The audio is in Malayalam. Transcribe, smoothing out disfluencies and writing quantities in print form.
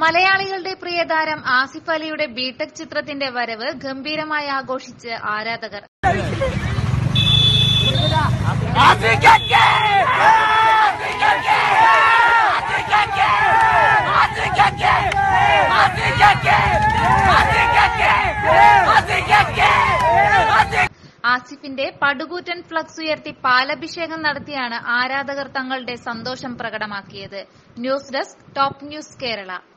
മലയാളികളുടെ പ്രിയതാരം ആസിഫ് അലിയുടെ ബിടെക് ചിത്രത്തിന്റെ വരവ് ഗംഭീരമായി ആഘോഷിച്ച് ആരാധകർ. ആസിഫിന്റെ പടുകൂറ്റൻ ഫ്ലക്സ് ഉയർത്തി പാലഭിഷേകം നടത്തിയാണ് ആരാധകർ തങ്ങളുടെ സന്തോഷം പ്രകടമാക്കിയത്. News desk, top news Kerala.